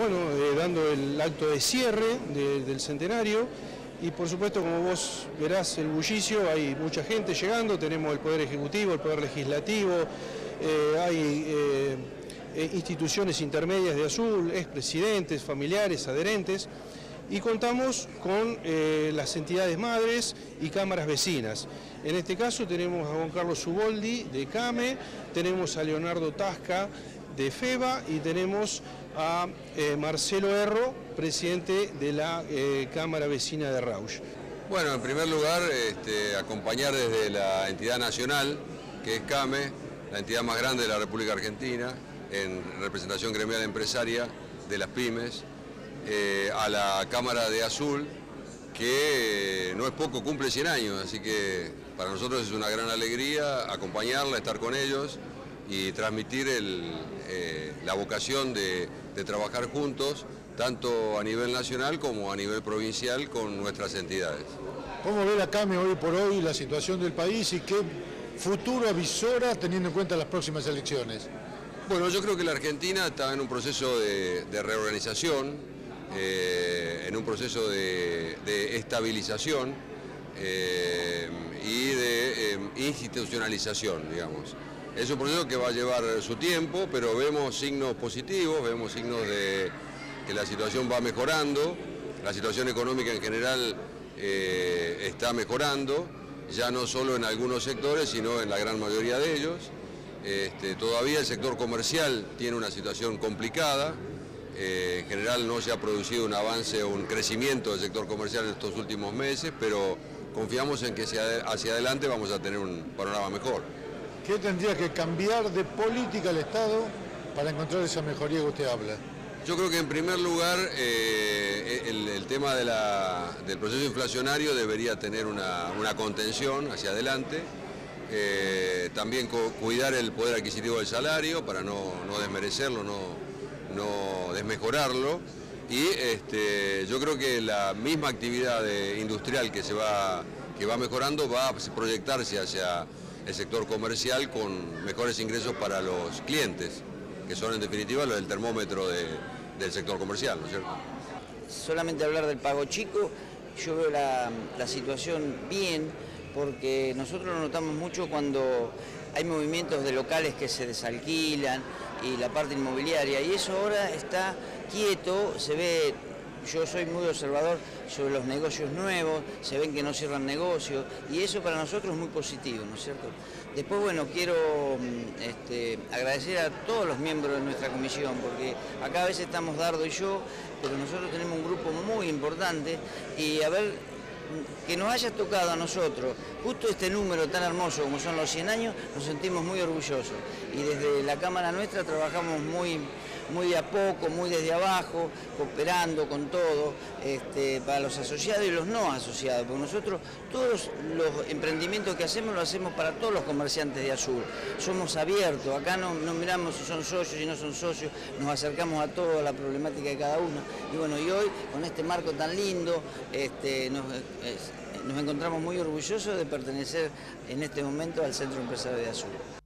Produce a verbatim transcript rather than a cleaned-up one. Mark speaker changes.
Speaker 1: bueno, eh, dando el acto de cierre de, del centenario y por supuesto, como vos verás el bullicio, hay mucha gente llegando, tenemos el Poder Ejecutivo, el Poder Legislativo, eh, hay eh, eh, instituciones intermedias de Azul, expresidentes, familiares, adherentes, y contamos con eh, las entidades madres y cámaras vecinas. En este caso tenemos a Juan Carlos Zuboldi de CAME, tenemos a Leonardo Tasca de FEBA y tenemos a eh, Marcelo Erro, presidente de la eh, Cámara Vecina de Rauch.
Speaker 2: Bueno, en primer lugar, este, acompañar desde la entidad nacional, que es CAME, la entidad más grande de la República Argentina, en representación gremial empresaria de las pymes, eh, a la Cámara de Azul, que eh, no es poco, cumple cien años, así que para nosotros es una gran alegría acompañarla, estar con ellos y transmitir el, eh, la vocación de, de trabajar juntos, tanto a nivel nacional como a nivel provincial con nuestras entidades.
Speaker 3: ¿Cómo ve la CAME hoy por hoy la situación del país y qué futuro avisora teniendo en cuenta las próximas elecciones?
Speaker 2: Bueno, yo creo que la Argentina está en un proceso de, de reorganización, eh, en un proceso de, de estabilización eh, y de eh, institucionalización, digamos. Es un proceso que va a llevar su tiempo, pero vemos signos positivos, vemos signos de que la situación va mejorando, la situación económica en general eh, está mejorando, ya no solo en algunos sectores, sino en la gran mayoría de ellos. Este, todavía el sector comercial tiene una situación complicada, eh, en general no se ha producido un avance o un crecimiento del sector comercial en estos últimos meses, pero confiamos en que hacia, hacia adelante vamos a tener un panorama mejor.
Speaker 3: ¿Qué tendría que cambiar de política el Estado para encontrar esa mejoría que usted habla?
Speaker 2: Yo creo que en primer lugar eh, el, el tema de la, del proceso inflacionario debería tener una, una contención hacia adelante. Eh, también cuidar el poder adquisitivo del salario para no, no desmerecerlo, no, no desmejorarlo. Y este, yo creo que la misma actividad de, industrial que, se va, que va mejorando va a proyectarse hacia el sector comercial con mejores ingresos para los clientes, que son en definitiva los del termómetro de, del sector comercial, ¿no es cierto?
Speaker 4: Solamente hablar del pago chico, yo veo la, la situación bien, porque nosotros lo notamos mucho cuando hay movimientos de locales que se desalquilan y la parte inmobiliaria, y eso ahora está quieto, se ve. Yo soy muy observador sobre los negocios nuevos, se ven que no cierran negocios y eso para nosotros es muy positivo, ¿no es cierto? Después, bueno, quiero este, agradecer a todos los miembros de nuestra comisión, porque acá a veces estamos Dardo y yo, pero nosotros tenemos un grupo muy importante y a ver, que nos haya tocado a nosotros justo este número tan hermoso como son los cien años, nos sentimos muy orgullosos y desde la Cámara nuestra trabajamos muy, muy de a poco, muy desde abajo, cooperando con todo, este, para los asociados y los no asociados, porque nosotros todos los emprendimientos que hacemos los hacemos para todos los comerciantes de Azul, somos abiertos, acá no, no miramos si son socios, si no son socios, nos acercamos a toda la problemática de cada uno y bueno, y hoy con este marco tan lindo este, nos, es, nos encontramos muy orgullosos de pertenecer en este momento al Centro Empresario de Azul.